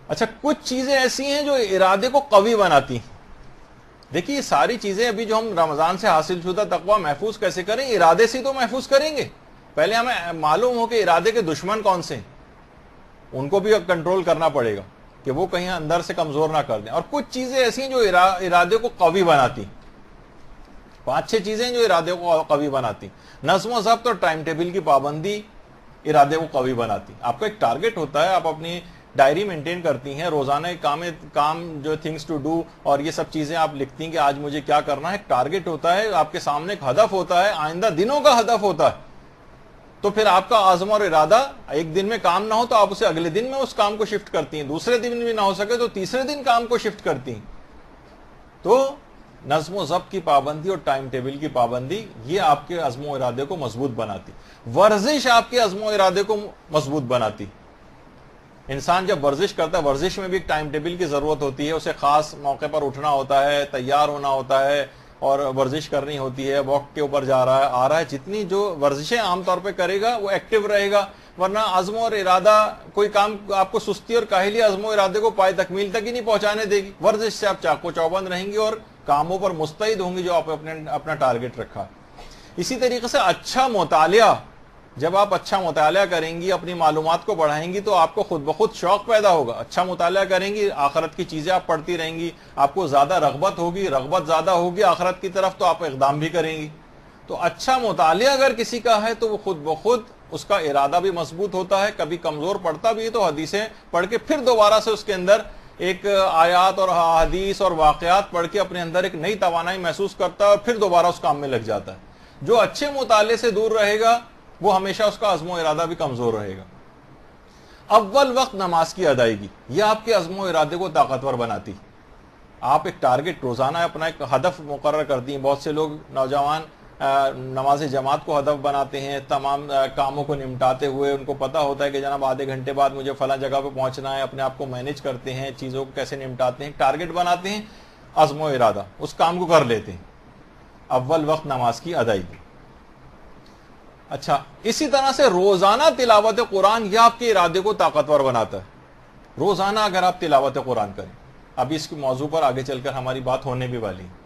اچھا کچھ چیزیں ایسی ہیں جو ارادے کو قوی بناتی ہیں. دیکھیے یہ ساری چیزیں ابھی جو ہم رمضان سے حاصل شدہ تقوی محفوظ کیسے کریں؟ ارادے سے تو محفوظ کریں گے. پہلے ہمیں معلوم ہو کہ ارادے کے دشمن کون سے ہیں, ان کو بھی کنٹرول کرنا پڑے گا کہ وہ کہیں اندر سے کمزور نہ کر دیں. اور کچھ چیزیں ایسی ہیں جو ارادے کو قوی بناتی ہیں. 5-6 چیزیں جو ارادے کو قوی بناتی. نظم و ضبط اور ٹائم ٹیبل کی پابندی ارادے کو قوی بناتی. آپ کا ایک ٹارگٹ ہوتا ہے, آپ اپنی ڈائری مینٹین کرتی ہیں, روزانہ کام جو تھنگس ٹو ڈو اور یہ سب چیزیں آپ لکھتی ہیں کہ آج مجھے کیا کرنا ہے. ایک ٹارگٹ ہوتا ہے, آپ کے سامنے ایک ہدف ہوتا ہے, آئندہ دنوں کا ہدف ہوتا ہے. تو پھر آپ کا عزم اور ارادہ, ایک دن میں کام نہ ہو تو آپ اسے اگلے دن میں اس کام کو شفٹ کرتی ہیں, دوسرے دن بھی نہ ہو سکے تو تیسرے دن کام کو شفٹ کرتی ہیں. تو نظم و ضبط کی پابندی اور ٹائم ٹیبل کی پابندی یہ آپ کے عزم و ارادے کو مضبوط بناتی. ورزش آپ کے عزم و ارادے کو مضبوط بناتی. انسان جب ورزش کرتا ہے, ورزش میں بھی ایک ٹائم ٹیبل کی ضرورت ہوتی ہے, اسے خاص موقع پر اٹھنا ہوتا ہے, تیار ہونا ہوتا ہے اور ورزش کرنی ہوتی ہے, واک کے اوپر جا رہا ہے, آ رہا ہے. جتنی جو ورزشیں عام طور پہ کرے گا وہ ایکٹیو رہے گا, ورنہ عزم اور ارادہ کوئی کام آپ کو سستی اور کاہلی عزم و ارادے کو پائے تکمیل تک ہی نہیں پہنچانے دے گی. ورزش سے آپ چاقو چوبند رہیں گی اور کاموں پر مستعد ہوں گی جو آپ اپنا ٹارگٹ رکھا. اسی طریقے سے اچھا مطالعہ, جب آپ اچھا مطالعہ کریں گی, اپنی معلومات کو بڑھائیں گی تو آپ کو خود بخود شوق پیدا ہوگا. اچھا مطالعہ کریں گی, آخرت کی چیزیں آپ پڑھتی رہیں گی, آپ کو زیادہ رغبت ہوگی, رغبت زیادہ ہوگی آخرت کی طرف تو آپ اقدام بھی کریں گی. تو اچھا مطالعہ اگر کسی کا ہے تو وہ خود بخود اس کا ارادہ بھی مضبوط ہوتا ہے. کبھی کمزور پڑتا بھی ہے تو حدیثیں پڑھ کے پھر دوبارہ سے اس کے اندر ایک آیات اور حدیث اور واقعات پڑھ کے اپنے اندر ایک نئی توانائی محسوس کرتا ہے اور پھر دوبارہ اس کام میں لگ جاتا ہے. جو اچھے مطالعے سے دور رہے گا وہ ہمیشہ اس کا عزم و ارادہ بھی کمزور رہے گا. اول وقت نماز کی ادائیگی یہ آپ کے عزم و ارادے کو طاقتور بناتی. آپ ایک ٹارگٹ روزانہ اپنا ایک ہدف مقرر کرتی ہیں. بہت سے لوگ نوجوان نماز جماعت کو ہدف بناتے ہیں, تمام کاموں کو نمٹاتے ہوئے ان کو پتا ہوتا ہے کہ جناب آدھے گھنٹے بعد مجھے فلاں جگہ پہ پہنچنا ہے, اپنے آپ کو مینیج کرتے ہیں, چیزوں کو کیسے نمٹاتے ہیں, ٹارگٹ بناتے ہیں, عزم و ارادہ اس کام کو کر لیتے ہیں. اول وقت نماز کی ادائیگی. اچھا اسی طرح سے روزانہ تلاوت قرآن یہ آپ کے ارادے کو طاقتور بناتا ہے. روزانہ اگر آپ تلاوت قرآن کریں, ابھی اس کے موضوع پر آگے چل کر ہماری بات ہونے بھی والی ہے.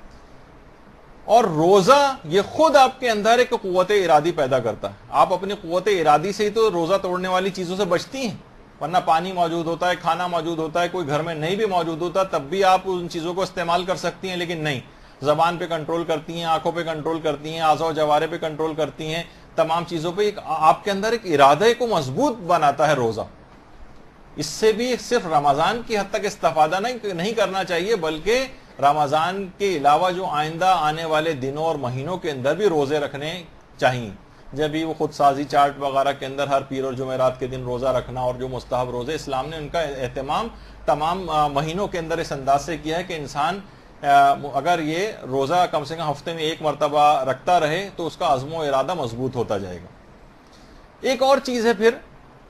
اور روزہ یہ خود آپ کے اندر ایک قوت ارادی پیدا کرتا ہے. آپ اپنی قوت ارادی سے ہی تو روزہ توڑنے والی چیزوں سے بچتی ہیں, ورنہ پانی موجود ہوتا ہے, کھانا موجود ہوتا ہے, کوئی گھر میں نہیں بھی موجود ہوتا تب بھی آپ ان چیزوں کو استعمال کر سکتی ہیں, لیکن نہیں, زبان پہ کنٹرول کرتی ہیں, آنکھوں پہ کنٹرول کرتی ہیں, اعضاء و جوارے پہ کنٹرول کرتی ہیں, تمام چیزوں پہ آپ کے اندر ایک ارادے کو مضبوط بناتا ہے روزہ. اس سے بھی صرف رمضان کی حد تک استفادہ نہیں کرنا چاہیے, بلکہ رمضان کے علاوہ جو آئندہ آنے والے دنوں اور مہینوں کے اندر بھی روزے رکھنے چاہیے. جب بھی وہ خود سازی چارٹ وغیرہ کے اندر ہر پیر اور جمعرات کے دن روزہ رکھنا اور جو مستحب روزے, اسلام نے ان کا اہتمام تمام مہینوں کے اندر اس انداز سے کیا ہے کہ انسان اگر یہ روزہ کم سے کم ہفتے میں ایک مرتبہ رکھتا رہے تو اس کا عزم و ارادہ مضبوط ہوتا جائے گا. ایک اور چیز ہے پھر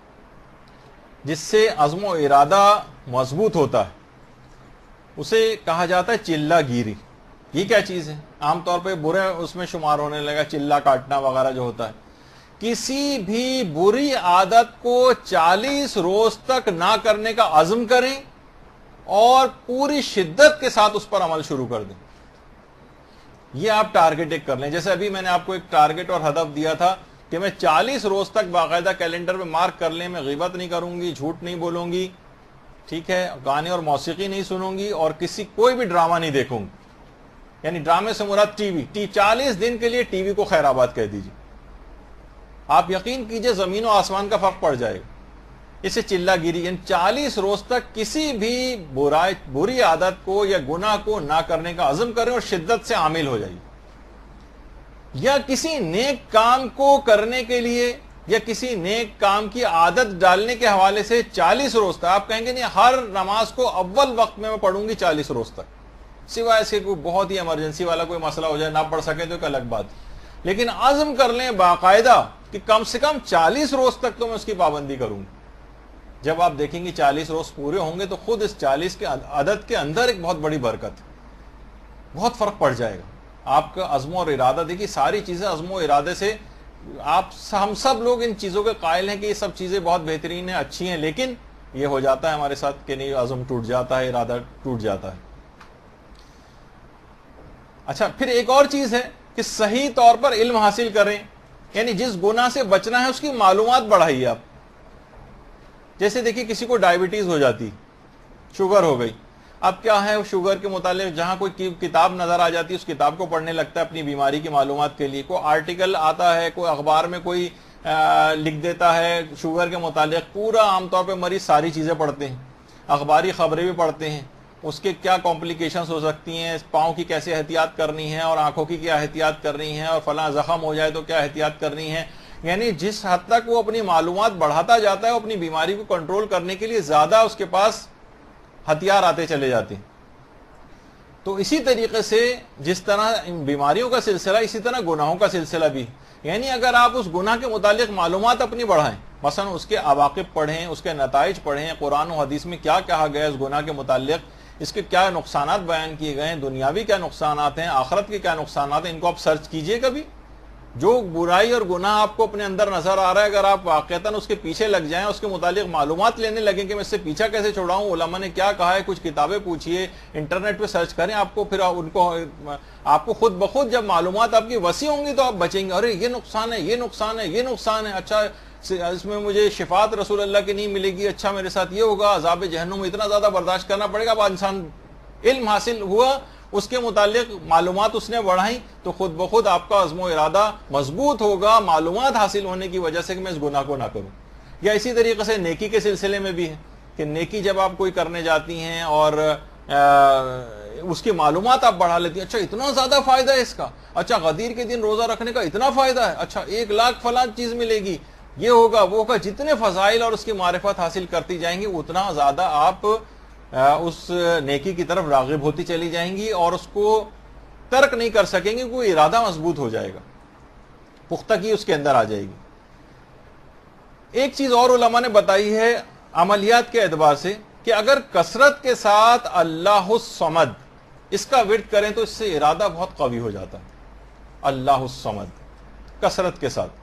جس سے عزم و ارادہ مضبوط ہوتا ہے, اسے کہا جاتا ہے چلہ گیری. یہ کیا چیز ہے؟ عام طور پہ برے اس میں شمار ہونے لگا, چلہ کاٹنا وغیرہ جو ہوتا ہے. کسی بھی بری عادت کو 40 روز تک نہ کرنے کا عزم کریں اور پوری شدت کے ساتھ اس پر عمل شروع کر دیں. یہ آپ ٹارگٹ ایک کر لیں. جیسے ابھی میں نے آپ کو ایک ٹارگٹ اور ہدف دیا تھا کہ میں 40 روز تک باقاعدہ کیلنڈر میں مارک کر لیں, میں غیبت نہیں کروں گی, جھوٹ نہیں بولوں گی, ٹھیک ہے, گانے اور موسیقی نہیں سنوں گی, اور کوئی بھی ڈرامہ نہیں دیکھوں گی. یعنی ڈرامے سے مراد ٹی وی. 40 دن کے لیے ٹی وی کو خیر آباد کہہ دیجیے. آپ یقین کیجئے زمین و آسمان کا فرق پڑ جائے گا. اسے چلہ گیری, یعنی 40 روز تک کسی بھی بری عادت کو یا گناہ کو نہ کرنے کا عزم کریں اور شدت سے عامل ہو جائیے. یا کسی نیک کام کو کرنے کے لیے یا کسی نیک کام کی عادت ڈالنے کے حوالے سے 40 روز تک آپ کہیں گے نہیں ہر نماز کو اول وقت میں پڑھوں گی 40 روز تک, سوائے اس کے کوئی بہت ہی ایمرجنسی والا کوئی مسئلہ ہو جائے نہ پڑھ سکے تو ایک الگ بات. لیکن عزم کر لیں باقاعدہ کہ کم سے کم 40 روز تک تو میں اس کی پابندی کروں گی. جب آپ دیکھیں گے 40 روز پورے ہوں گے تو خود اس 40 کے عدد کے اندر ایک بہت بڑی برکت, بہت فرق پڑ جائے گا. آپ کا عزم اور ارادہ, دیکھیے ساری چیزیں عزم و ارادے سے, ہم سب لوگ ان چیزوں کے قائل ہیں کہ یہ سب چیزیں بہت بہترین ہیں, اچھی ہیں, لیکن یہ ہو جاتا ہے ہمارے ساتھ کہ نہیں، عزم ٹوٹ جاتا ہے، ارادہ ٹوٹ جاتا ہے۔ اچھا، پھر ایک اور چیز ہے کہ صحیح طور پر علم حاصل کریں، یعنی جس گناہ سے بچنا ہے اس کی معلومات بڑھائیے آپ۔ جیسے دیکھیے کسی کو ڈائبٹیز ہو جاتی، شوگر ہو گئی، اب کیا ہے شوگر کے متعلق جہاں کوئی کتاب نظر آ جاتی ہے اس کتاب کو پڑھنے لگتا ہے اپنی بیماری کی معلومات کے لیے، کوئی آرٹیکل آتا ہے، کوئی اخبار میں کوئی لکھ دیتا ہے شوگر کے متعلق، پورا عام طور پہ مریض ساری چیزیں پڑھتے ہیں، اخباری خبریں بھی پڑھتے ہیں، اس کے کیا کمپلیکیشنز ہو سکتی ہیں، پاؤں کی کیسے احتیاط کرنی ہے اور آنکھوں کی کیا احتیاط کرنی ہے اور فلاں زخم ہو جائے تو کیا احتیاط کرنی ہے۔ یعنی جس حد تک وہ اپنی معلومات بڑھاتا جاتا ہے، وہ اپنی بیماری کو کنٹرول کرنے کے لیے زیادہ اس کے پاس ہتھیار آتے چلے جاتے ہیں۔ تو اسی طریقے سے جس طرح بیماریوں کا سلسلہ، اسی طرح گناہوں کا سلسلہ بھی، یعنی اگر آپ اس گناہ کے متعلق معلومات اپنی بڑھائیں، مثلا اس کے عواقب پڑھیں، اس کے نتائج پڑھیں، قرآن و حدیث میں کیا کہا گیا اس گناہ کے متعلق، اس کے کیا نقصانات بیان کیے گئے ہیں، دنیاوی کیا نقصانات ہیں، آخرت کے کیا نقصانات ہیں، ان کو آپ سرچ کیجئے کبھی۔ جو برائی اور گناہ آپ کو اپنے اندر نظر آ رہا ہے، اگر آپ واقعتاً اس کے پیچھے لگ جائیں، اس کے متعلق معلومات لینے لگیں کہ میں اس سے پیچھا کیسے چھڑاؤں، علماء نے کیا کہا ہے، کچھ کتابیں پوچھیے، انٹرنیٹ پہ سرچ کریں، آپ کو پھر آپ کو خود بخود جب معلومات آپ کی وسیع ہوں گی تو آپ بچیں گے، ارے یہ نقصان ہے، یہ نقصان ہے، یہ نقصان ہے، اچھا اس میں مجھے شفاعت رسول اللہ کی نہیں ملے گی، اچھا میرے ساتھ یہ ہوگا، عذاب جہنم اتنا زیادہ برداشت کرنا پڑے گا۔ اب انسان علم حاصل ہوا، اس کے متعلق معلومات اس نے بڑھائیں تو خود بخود آپ کا عزم و ارادہ مضبوط ہوگا، معلومات حاصل ہونے کی وجہ سے کہ میں اس گناہ کو نہ کروں۔ یا اسی طریقے سے نیکی کے سلسلے میں بھی ہے کہ نیکی جب آپ کوئی کرنے جاتی ہیں اور اس کی معلومات آپ بڑھا لیتی ہیں، اچھا اتنا زیادہ فائدہ ہے اس کا، اچھا غدیر کے دن روزہ رکھنے کا اتنا فائدہ ہے، اچھا 1,00,000 فلاں چیز ملے گی، یہ ہوگا وہ ہوگا، جتنے فضائل اور اس کی معرفت حاصل کرتی جائیں گی اتنا زیادہ آپ اس نیکی کی طرف راغب ہوتی چلی جائیں گی اور اس کو ترک نہیں کر سکیں گے، کوئی ارادہ مضبوط ہو جائے گا، پختگی اس کے اندر آ جائے گی۔ ایک چیز اور علماء نے بتائی ہے عملیات کے اعتبار سے کہ اگر کثرت کے ساتھ اللہ الصمد اس کا ورد کریں تو اس سے ارادہ بہت قوی ہو جاتا ہے۔ اللہ الصمد کثرت کے ساتھ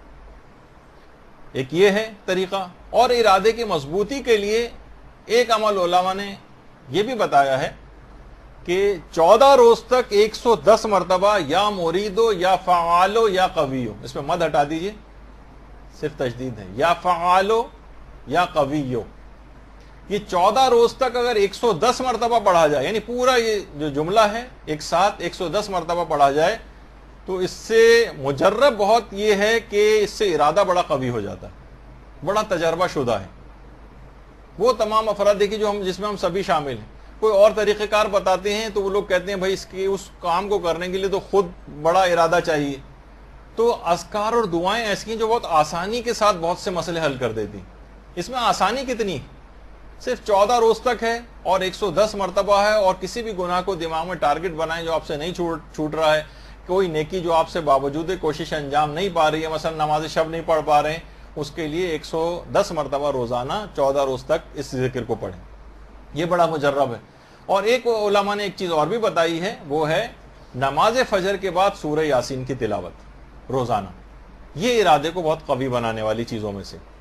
ایک یہ ہے طریقہ، اور ارادے کی مضبوطی کے لیے ایک عمل علماء نے یہ بھی بتایا ہے کہ 14 روز تک 110 مرتبہ یا مریدو یا فعالو یا قویو، اس میں مد ہٹا دیجئے، صرف تشدید ہے، یا فعالو یا قویو، یہ 14 روز تک اگر 110 مرتبہ پڑھا جائے، یعنی پورا یہ جو جملہ ہے ایک ساتھ 110 مرتبہ پڑھا جائے تو اس سے مجرب بہت یہ ہے کہ اس سے ارادہ بڑا قوی ہو جاتا ہے، بڑا تجربہ شدہ ہے۔ وہ تمام افراد دیکھیے جس میں ہم سبھی شامل ہیں، کوئی اور طریقہ کار بتاتے ہیں تو وہ لوگ کہتے ہیں بھائی اس کام کو کرنے کے لیے تو خود بڑا ارادہ چاہیے۔ تو اذکار اور دعائیں ایسی ہیں جو بہت آسانی کے ساتھ بہت سے مسئلے حل کر دیتی ہیں۔ اس میں آسانی کتنی، صرف 14 روز تک ہے اور 110 مرتبہ ہے، اور کسی بھی گناہ کو دماغ میں ٹارگٹ بنائیں جو آپ سے نہیں چھوٹ رہا ہے، کوئی نیکی جو آپ سے باوجود کوشش انجام نہیں پا رہی ہے، مثلا نماز شب نہیں پڑھ پا رہے ہیں، اس کے لیے 110 مرتبہ روزانہ 14 روز تک اس ذکر کو پڑھیں، یہ بڑا مجرب ہے۔ اور ایک علماء نے ایک چیز اور بھی بتائی ہے، وہ ہے نماز فجر کے بعد سورہ یاسین کی تلاوت روزانہ، یہ ارادے کو بہت قوی بنانے والی چیزوں میں سے۔